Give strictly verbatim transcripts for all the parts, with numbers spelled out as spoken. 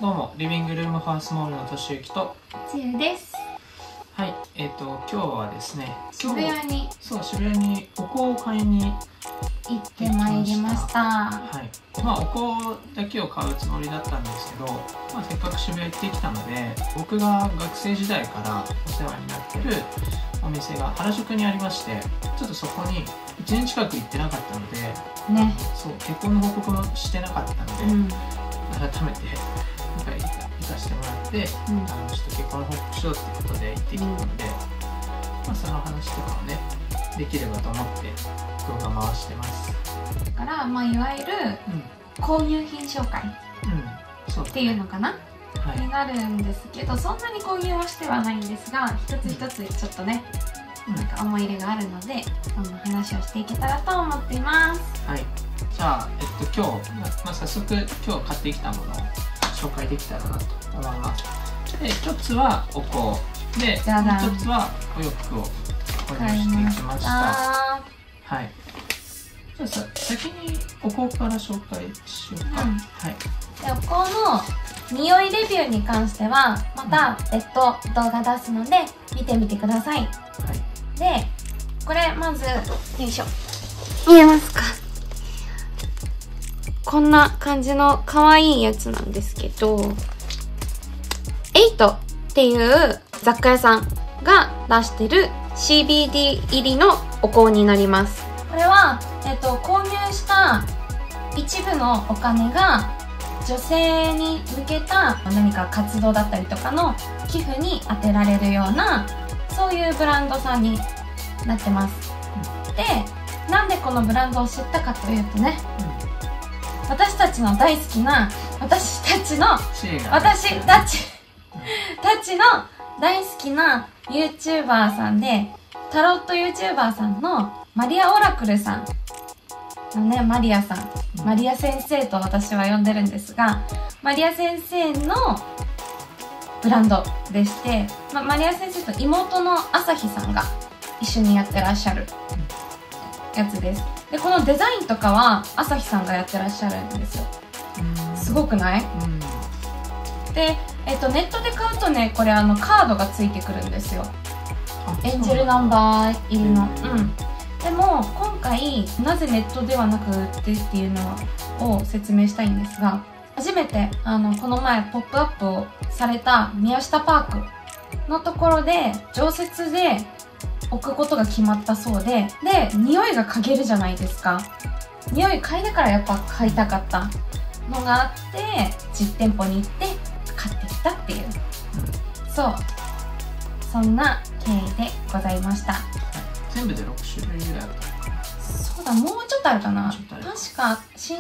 どうも、リビングルームハウスモールのとしゆきとつゆです。 はい、えっ、ー、と今日はですね、 渋谷にそう渋谷にお香を買いに行ってまいりました。 はい、まあお香だけを買うつもりだったんですけど、まあ、せっかく渋谷行ってきたので、僕が学生時代からお世話になってるお店が原宿にありまして、ちょっとそこにいちねん近く行ってなかったので、ね、そう結婚の報告もしてなかったので、うん、改めて行かせてもらって、うん、あのちょっと結婚の報告しようってことで行ってきたので、うん、まあ、その話とかをねできればと思って動画回してます。 だから、まあ、いわゆる、うん、購入品紹介、うんそうね、っていうのかな、はい、になるんですけど、そんなに購入はしてはないんですが、一つ一つちょっとね、うん、なんか思い入れがあるので、そんな話をしていけたらと思っています。 はい、じゃあ、えっと、今日、まあ、早速今日買ってきたものを紹介できたらなと思います。で、一つはお香で、一つはお洋服を購入してきました。はい。じゃあさ、先にお香から紹介しようか。うん、はい。 で、お香の匂いレビューに関してはまた別途動画出すので見てみてください。はい。で、これまずよいしょ。見えますか？こんな感じの可愛いやつなんですけど、エイトっていう雑貨屋さんが出してる シービーディー 入りのお香になります。これは、えっと、購入した一部のお金が女性に向けた何か活動だったりとかの寄付に充てられるような、そういうブランドさんになってます。で、なんでこのブランドを知ったかというとね、私たちの大好きな、私たちの、私たち、たちの大好きな YouTuber さんで、タロット YouTuber さんのマリアオラクルさんのね、マリアさん、マリア先生と私は呼んでるんですが、マリア先生のブランドでして、ま、マリア先生と妹の朝日さんが一緒にやってらっしゃるやつです。で、このデザインとかは朝日さんがやってらっしゃるんですよ。すごくない？で、えっと、ネットで買うとね、これあのカードがついてくるんですよ。エンジェルナンバー入りの。うん。でも今回なぜネットではなく売ってっていうのを説明したいんですが、初めてあのこの前ポップアップをされた宮下パークのところで常設で置くことが決まったそうで、で、匂いが嗅げるじゃないですか。匂い嗅いでからやっぱ買いたかったのがあって、実店舗に行って買ってきたっていう、そう、そんな経緯でございました。 全部でろくしゅるいぐらいあるか。 そうだ、もうちょっとあるかな。確か新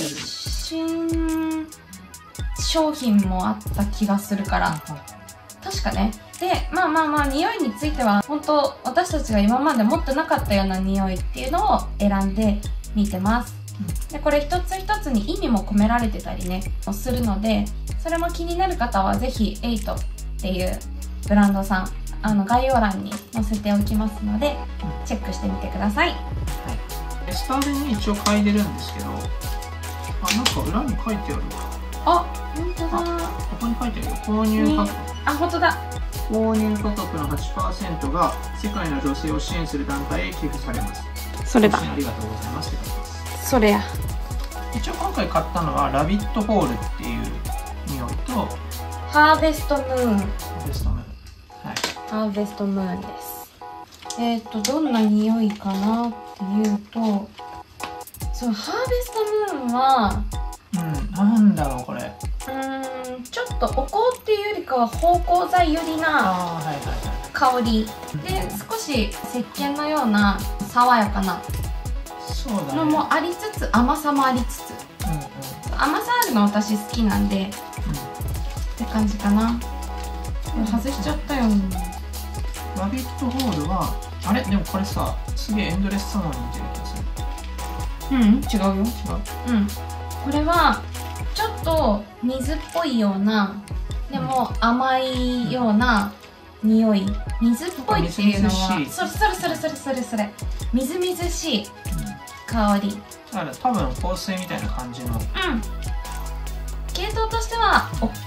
新商品もあった気がするから、確かね。で、まあまあまあ、匂いについては本当私たちが今まで持ってなかったような匂いっていうのを選んでみてます。で、これ一つ一つに意味も込められてたりねするので、それも気になる方はぜひエイトっていうブランドさん、あの概要欄に載せておきますのでチェックしてみてください。はい、 スターでに一応書いてるんですけど、あ、なんか裏に書いてあるわ。 あ、本当だ。 ここに書いてあるよ。購入価格。 あ、本当だ。 購入価格の はちパーセント が世界の女性を支援する団体へ寄付されます。 それだ。 ありがとうございますって書いてます。 それや。 一応今回買ったのはラビットホールっていう匂いとハーベストムーン。 ハーベストムーン。はい。 ハーベストムーンです。えっと、どんな匂いかなっていうと、そのハーベストムーンは、 うん、なんだろうこれ。 うーん、ちょっとお香っていうよりかは芳香剤寄りな香りで、少し石鹸のような爽やかなのもありつつ、甘さもありつつ、うんうん、甘さあるの私好きなんで、うん、って感じかな。外しちゃったよ。 ラビットホールはあれ、でもこれさ、すげえエンドレスサマーに似てる気がする。 うん、違うよ。違う。うん。これはちょっと水っぽいような、でも甘いような匂い。水っぽいっていうのは、それそれそれそれそれそれ。みずみずしい香り。 だから多分香水みたいな感じの。うん。 系統としては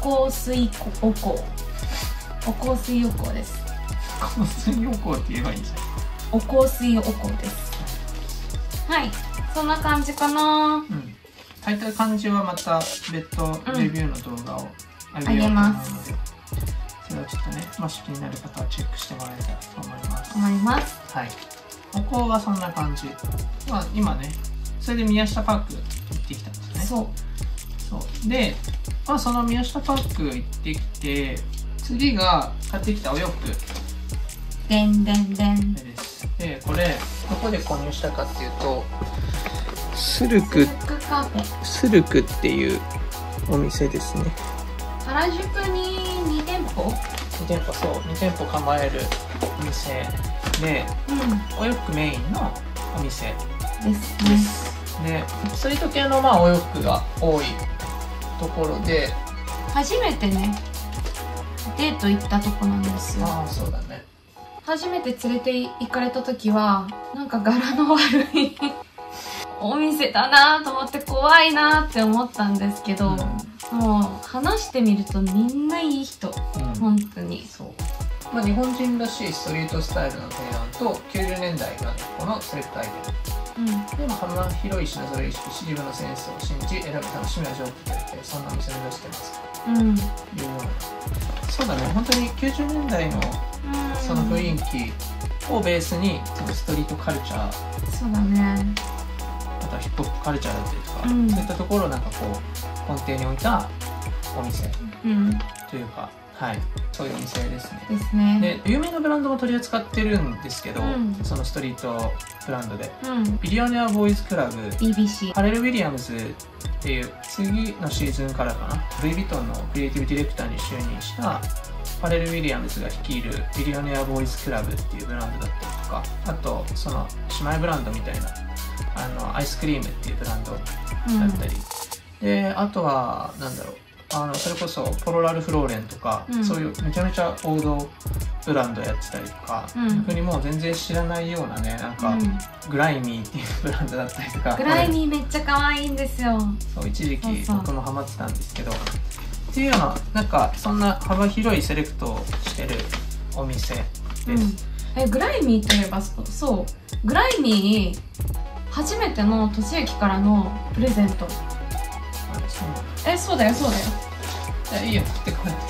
香水お香お香水お香です。 香水お香って言えばいいじゃん。 お香水お香です。はい、そんな感じかな。うん。 炊いた感じはまた別途レビューの動画をあげようと思うので、それはちょっとね、もし気になる方はチェックしてもらえたらと思います。 思います。 はい。お香はそんな感じ。まあ今ね、それで宮下パーク行ってきたんですね。 そう。 そうで、まあその宮下パーク行ってきて、次が買ってきたお洋服。 でんでんでん。 です。で、これどこで購入したかっていうと、スルクカフェスルクっていうお店ですね。 原宿にに店舗に店舗、そうに店舗構えるお店で、うん、お洋服メインのお店ですね。 でストリート系のまあお洋服が多いところで、 初めてねデート行ったとこなんですよ。 ああ、そうだね。 初めて連れて行かれた時はなんか柄の悪いお店だなと思って怖いなって思ったんですけど、うん、もう話してみるとみんないい人、うん、本当に。そう、 まあ、日本人らしいストリートスタイルの提案ときゅうじゅうねんだいがこのセレクトアイテム、うん、でも幅広い品揃え意識し、自分のセンスを信じ選ぶ楽しみを味わってくれて、そんなお店を目指してますと、うん、いうような。そうだね、本当にきゅうじゅうねんだいのその雰囲気をベースにそのストリートカルチャー、 そうだね、 あとはヒップホップカルチャーだったりとか、うん、そういったところをなんかこう根底に置いたお店、うん、というか、はい、そういうお店ですね。 ですね。 で有名なブランドも取り扱ってるんですけど、うん、そのストリートブランドで、うん、ビリオネアボーイズクラブビービーシー、 ハレル・ウィリアムズっていう次のシーズンからかな、ルイ・ヴィトンのクリエイティブディレクターに就任したハレル・ウィリアムズが率いるビリオネアボーイズクラブっていうブランドだったりとか、あとその姉妹ブランドみたいなあのアイスクリームっていうブランドだったり、うん、であとはなんだろう、あのそれこそポロラルフローレンとか、うん、そういうめちゃめちゃ王道ブランドやってたりとか、うん、逆にもう全然知らないようなね、なんか、うん、グライミーっていうブランドだったりとか、 グライミーめっちゃ可愛いんですよ。 そう、一時期僕もハマってたんですけど、っていうような、なんかそんな幅広いセレクトをしてるお店です、うん、 えグライミーといえばそうグライミー初めての俊之からのプレゼント。え、そうだよそうだよ。 え、いいよ、持ってこないで。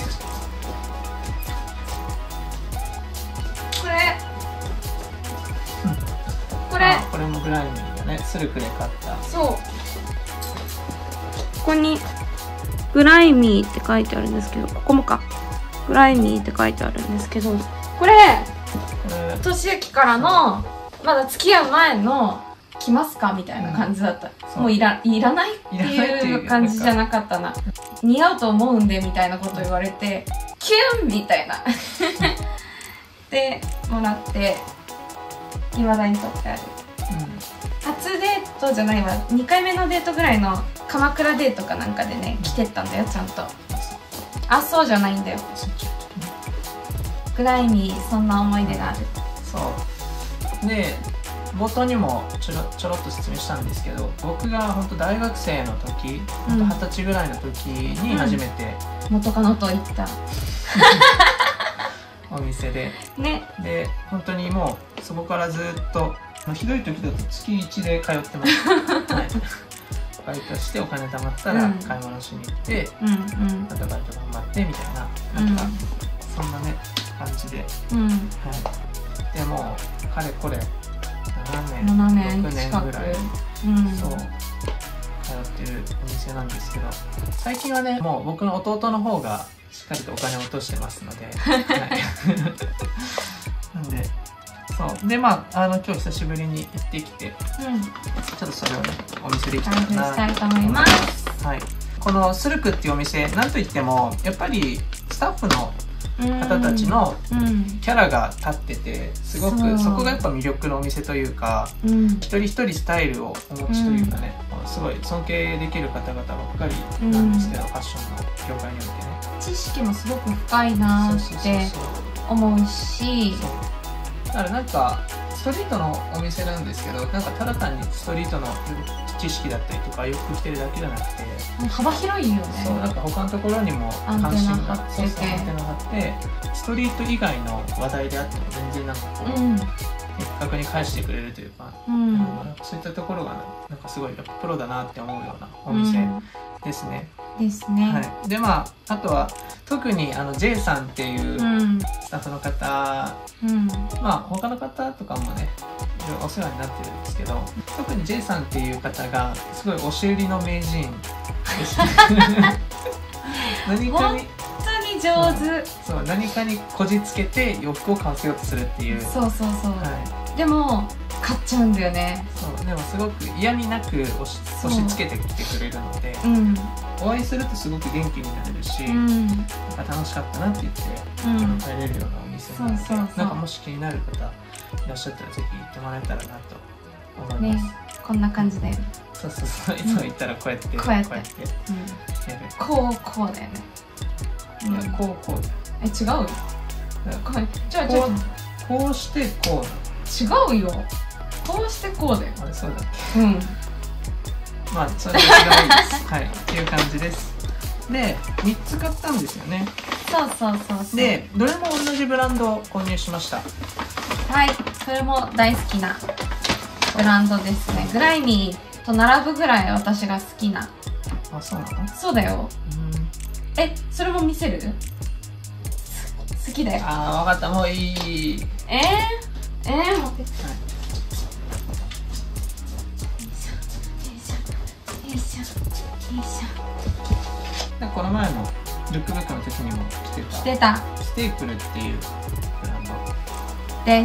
これ、うん、これこれもグライミーだね。スルクで買った。 そう、ここにグライミーって書いてあるんですけど、ここもかグライミーって書いてあるんですけど、これ俊之からのまだ付き合う前の来ますかみたいな感じだった、うん、もういらいらないっていう感じじゃなかったな。似合うと思うんでみたいなこと言われて、キュンみたいなでもらっていまだに取ってある、うん、初デートじゃないわ、にかいめのデートぐらいの鎌倉デートかなんかでね着てったんだよ、ちゃんと。あ、そうじゃないんだよ、グライミーそんな思い出がある。 そうで冒頭にもちょろちょろっと説明したんですけど、僕が本当大学生の時、二十、うん、歳ぐらいの時に初めて、 うん、元カノと行ったお店で、 ね、 で本当にもうそこからずっとひどい時だと月いちで通ってます、はい、バイトしてお金貯まったら買い物しに行って、うん、またバイト頑張ってみたいな、なんか、うん、そんなね感じで、うん、はい、でもかれこれななねんろくねんぐらい、うん、そう通ってるお店なんですけど、最近はねもう僕の弟の方がしっかりとお金を落としてますので、はい、なんでそうで、まああの今日久しぶりに行ってきて、うん、ちょっとそれをねお見せできたらなしたいと思います。 はい、このスルクっていうお店、なんといってもやっぱりスタッフの方たちのキャラが立ってて、すごく そ, そこがやっぱ魅力のお店というか、うん、一人一人スタイルをお持ちというかね、うん、すごい尊敬できる方々ばっかりなんですけど、うん、ファッションの業界においてね、 知識もすごく深いなって思うし、 だからなんかストリートのお店なんですけど、なんかただ単にストリートのス知識だったりとか洋服着てるだけじゃなくて、 幅広いよね。 そうなんか他のところにも関心があって、そうそうアンテナがあって、ストリート以外の話題であっても全然なんかこう、うん、的確に返してくれるというか、うん、そういったところがなんかすごいやっぱプロだなって思うようなお店ですね。 うん、ですね。 はい、でまああとは特にあの J さんっていうスタッフの方、うん、まあ他の方とかもねお世話になってるんですけど、特に J さんっていう方がすごい押し売りの名人ですね。何かに上手。 そう、何かにこじつけて洋服を買わせようとするっていう。 そうそうそう、はい、でも買っちゃうんだよね。 そうでもすごく嫌味なく押し、押し付けてきてくれるので、うん、お会いするとすごく元気になれるし、うん、なんか楽しかったなって言って、うん、帰れるようなお店なので、そうそうそう、なんかもし気になる方いらっしゃったらぜひ行ってもらえたらなと思います、ね、 こんな感じだよね。 そうそうそう、いつも行ったらこうやって、 こうやって、 こうやって、うん、 こうこうだよね。 いや、こうこう。 え、違うよ。 じゃあ、じゃあ、こうしてこう。 違うよ。こうしてこうだよ。 あれ、そうだっけ。うん。まあ、それが違いです。はい、っていう感じです。で、みっつ買ったんですよね。 そうそうそうそう。 で、どれも同じブランドを購入しました。 はい、それも大好きなブランドですね。グライミーと並ぶぐらい私が好きな。 あ、そうなの？ そうだよ。え、それも見せる？好きだよ。 ああ、わかった、もういい。 えー、えー、待って。はい、よいしょ、よいしょ、よいしょ。この前のルックブックの時にも着てた。 着てた。 ステープルっていうブランドです。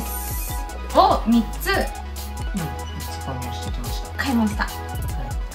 をみっつ。うん、みっつ購入してきました。 買いました。はい、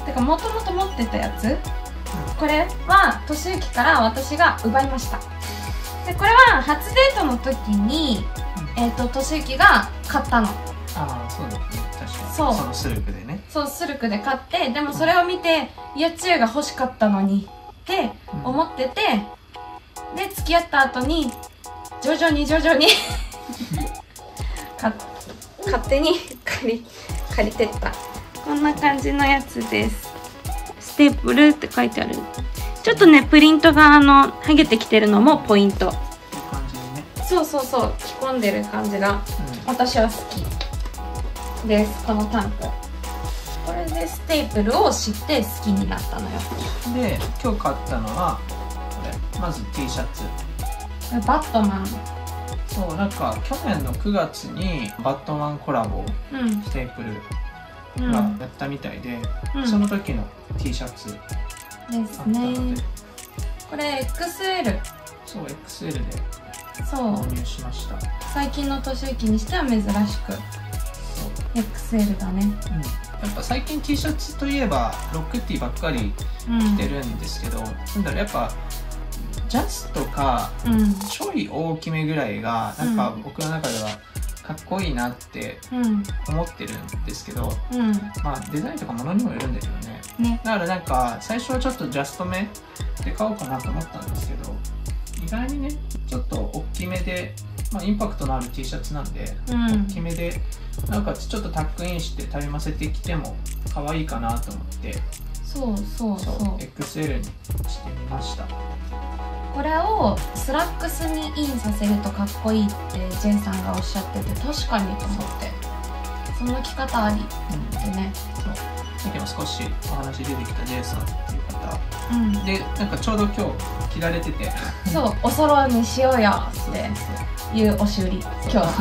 てか、もともと持ってたやつ。これは俊之から私が奪いました。でこれは初デートの時に、うん、えっと俊之が買ったの。 ああ、そうだね、確かに。 そう、 そのスルクでね。 そう、スルクで買って、でもそれを見て、いや、つゆが欲しかったのにって思ってて、うん、で付き合った後に徐々に徐々にか勝手に借り借りてった。こんな感じのやつです。ステープルって書いてある。ちょっとね、プリントがあの剥げてきてるのもポイント。いい感じにね。 そうそうそう、着込んでる感じが、うん、私は好きです。このタンク。これでステープルを知って好きになったのよ。 で、今日買ったのはこれ。まず T シャツ。 バットマン。 そう、なんか去年のくがつにバットマンコラボ、うん、ステープルがやったみたいで、うん、その時の T シャツですね。これ エックスエル。 そう、エックスエル で購入しました。 最近の俊之にしては珍しく エックスエル だね。うん、 やっぱ最近 T シャツといえばロックティーばっかり着てるんですけど、うん、なんだろう、やっぱジャストかちょい大きめぐらいがなんか僕の中ではかっこいいなって思ってるんですけど、うん、まあデザインとかものにもよるんだけど ね, ねだからなんか最初はちょっとジャストめで買おうかなと思ったんですけど、意外にねちょっと大きめで、まあ、インパクトのある T シャツなんで、うん、大きめでなんかちょっとタックインしてたゆませてきても可愛いかなと思って、 そうそうそう、 エックスエル にしてみました。 これをスラックスにインさせるとかっこいいって J さんがおっしゃってて、確かにと思って、その着方ありってね、 うん、そう、さっきも少しお話出てきた J さんっていう方、うん、でなんかちょうど今日着られててそう、おそろにしようよっていう押し売り今日は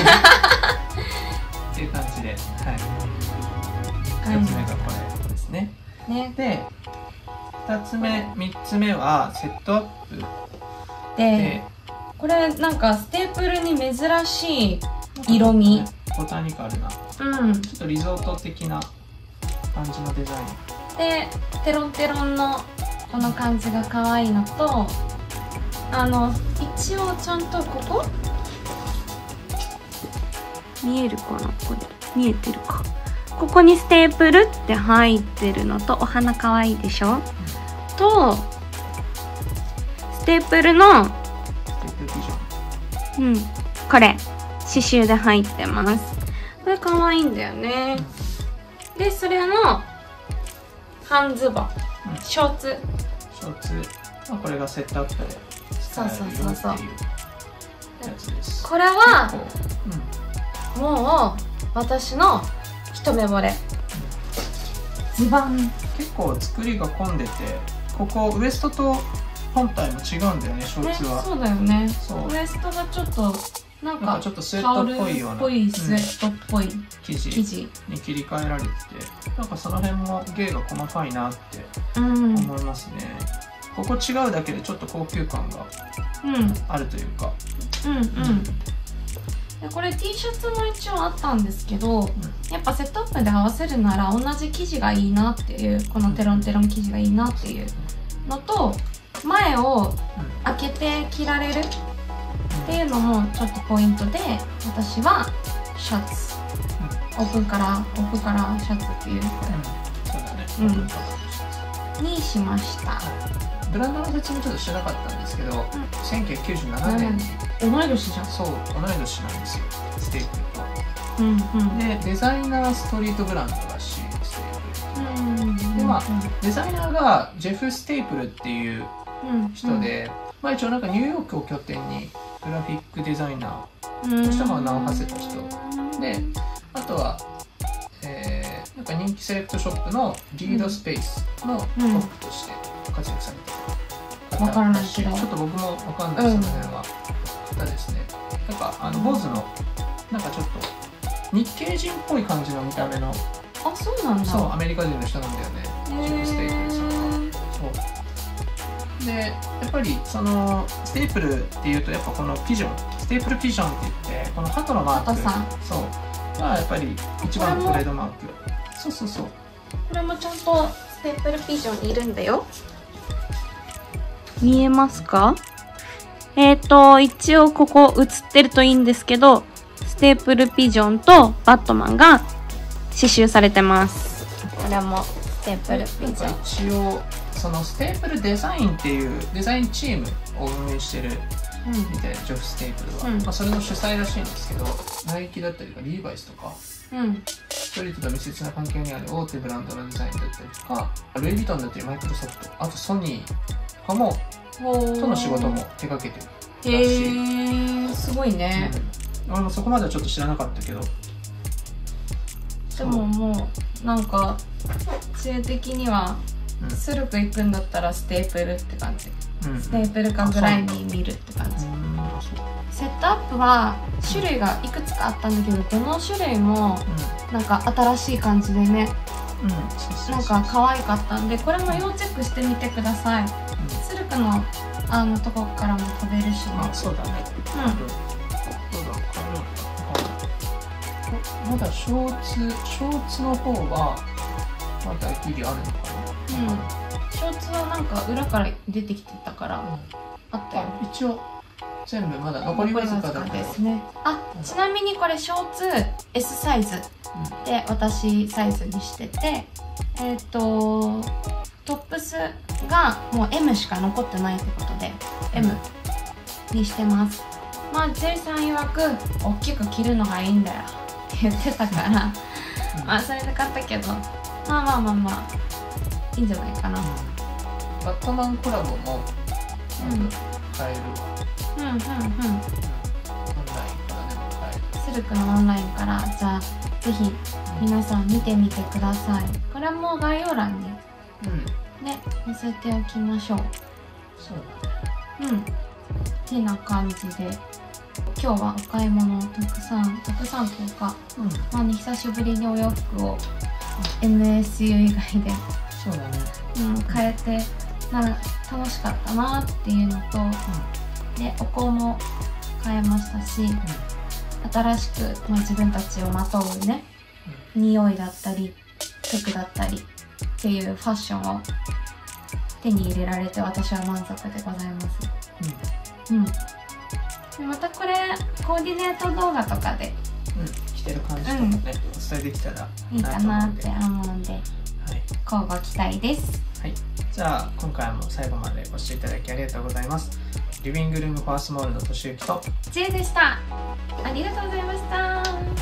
っていう感じで、はい、ひとつめがこれですね。ねでふたつめ、みっつめはセットアップで、でこれなんかステープルに珍しい色味、 ボタニカルな、うん、ちょっとリゾート的な感じのデザインで、テロンテロンのこの感じが可愛いのと、あの一応ちゃんとここ見えるかな、これ見えてるか、ここにステープルって入ってるのと、お花可愛いでしょ、うん、とステープルのうん、これ刺繍で入ってます。これ可愛いんだよね。でそれの半ズボン、 うん、 ショーツショーツ、まあ、これがセットアップで使えるよっていうやつです。 これは、 うん、 もう私の一目惚れ、うん、ズバン。 結構作りが混んでて、ここウエストと本体も違うんだよね、ショーツは。 そうだよね。 そうウエストがちょっとなんかちょっとスウェットっぽいような、 タオルっぽいスウェットっぽい、うん、 生地に切り替えられてて、なんかその辺も芸が細かいなって思いますね、うん、ここ違うだけでちょっと高級感があるというか、 うんうん、うん、でこれ T シャツも一応あったんですけど、うん、やっぱセットアップで合わせるなら同じ生地がいいなっていう、このテロンテロン生地がいいなっていうのと、前を開けて着られるっていうのもちょっとポイントで、私はシャツ、うん、オープンカラーオープンカラーシャツっていうこれ、うん、そうだね、うん、にしました。 ブランドの説明ちょっとしてなかったんですけど、うん、せんきゅうひゃくきゅうじゅうななねんに同い年じゃん。 そう、同い年なんですよ、ステープルと。 うんうん、 でデザイナーストリートブランドらしいステープル、うん、でまあ、うん、デザイナーがジェフ・ステープルっていう人で、うん、まあ一応なんかニューヨークを拠点にグラフィックデザイナーとしても名を馳せた人で、あとは、えー、なんか人気セレクトショップのリードスペースのトップとして活躍されてる方だし、ちょっと僕も分かんないその辺は方ですね。なんかあの坊主のなんかちょっと日系人っぽい感じの見た目の、 あ、そうなんだ。 そう、アメリカ人の人なんだよね、ジェフ・ステープルさんは。そうでやっぱりそのステープルっていうとやっぱこのピジョン、ステープルピジョンって言ってこの鳩のマーク、そうがやっぱり一番のトレードマーク。そうそうそう、 これもちゃんとステープルピジョンにいるんだよ。見えますか？えっと一応ここ映ってるといいんですけど、ステープルピジョンとバットマンが刺繍されてます。これもステープルピジョン。 一応そのステープルデザインっていうデザインチームを運営してるみたいな、ジョフ・ステープルは、うん、まあそれの主催らしいんですけど、ナイキだったりとかリーバイスとか、うん、ストリートと密接な関係にある大手ブランドのデザインだったりとか、ルイ・ヴィトンだったりマイクロソフト、あとソニーとかもとの仕事も手掛けてるらしい。 へー、すごいね、 うん、俺もそこまではちょっと知らなかったけど、 でももうなんか知恵的にはスルク行くんだったらステープルって感じ、うん、ステープルかぐらいに見るって感じ。セットアップは種類がいくつかあったんだけど、どの種類もなんか新しい感じでね、うん、なんか可愛かったんで、これも要チェックしてみてください、うん、スルクのあのとこからも飛べるしね。 あ、そうだね、うん、まだショーツショーツの方はまだギリあるのかな。 うん、ショーツはなんか裏から出てきてたから、うん、あったよ。 一応全部まだ残りわずかだけどですね。あ、ちなみにこれショーツ エス サイズで私サイズにしてて、えっとトップスがもう エム しか残ってないってことで エム にしてます。まあ ジェイ さん曰く大きく着るのがいいんだよって言ってたから、うん、まあそれで買ったけど、まあまあまあまあいいんじゃないかな。 バットマンコラボも買えるわ。 うんうんうん。オンラインからでも買える。 スルクのオンラインから、じゃあぜひ皆さん見てみてください。これも概要欄に、うん、ね載せておきましょう。 そうだね。 うん。てな感じで。今日はお買い物をたくさんたくさんというか、うん、まあね、久しぶりにお洋服を エムエスユー 以外でそうだね、 うん、変えてな楽しかったなっていうのと、うん、でお香も変えましたし、うん、新しく、まあ、自分たちをまとうね、うん、匂いだったり服だったりっていうファッションを手に入れられて私は満足でございます。うん、うんまたこれコーディネート動画とかで、 うん、着てる感じとかね、うん、お伝えできたらいいかなって思うんで、はい、交互期待です。 はい、じゃあ今回も最後までご視聴いただきありがとうございます。リビングルームフォアスモールのとしゆきと J でした。ありがとうございました。